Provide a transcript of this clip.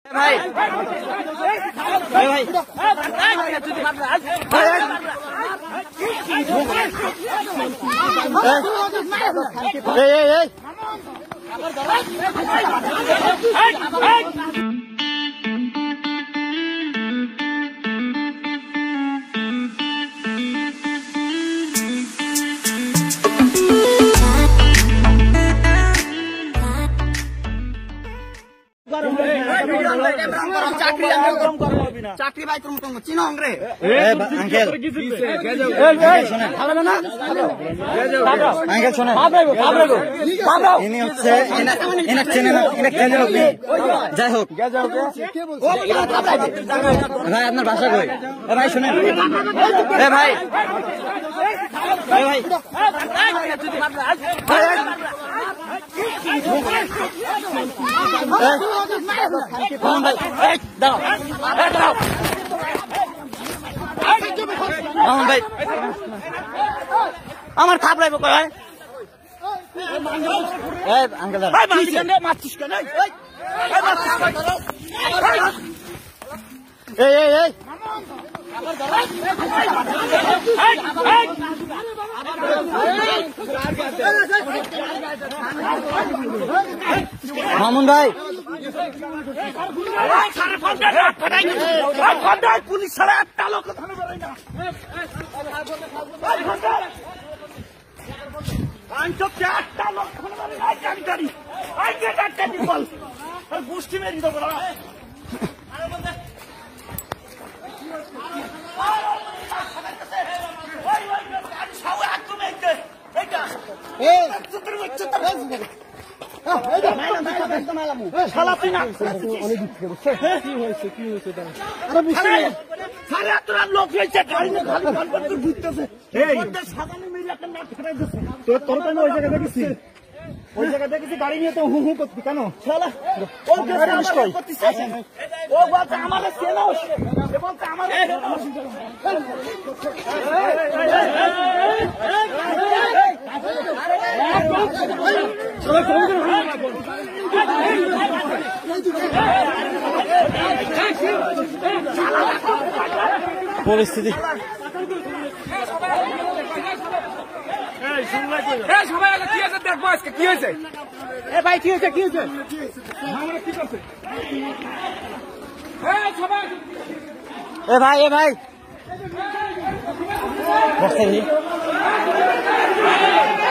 भाई भाई চাকরি ভাই তুমি তুমি চিনো রে আঙ্কেল আঙ্কেল শোনেন ইনি হচ্ছে যাই হোক ভাই আপনার বাসা কই ভাই শোনেন ভাই ভাই ভাই আমার খাপ রাখবো ভাই আঙ্কেল মারছিস কেন মামুন ভাই পুলিশ ছাড়া একটা লোক গোষ্ঠী মেরি দেবো লোক হয়েছে গাড়ি ঘুরতেছে ওই জায়গা দেখেছি গাড়ি নিয়ে তো হু হু করছি কেন ও বলছে আমার পরিস্থিতি দেখবো আজকে কি হয়েছে ভাই কি হয়েছে কি হয়েছে ভাই ভাই বসতে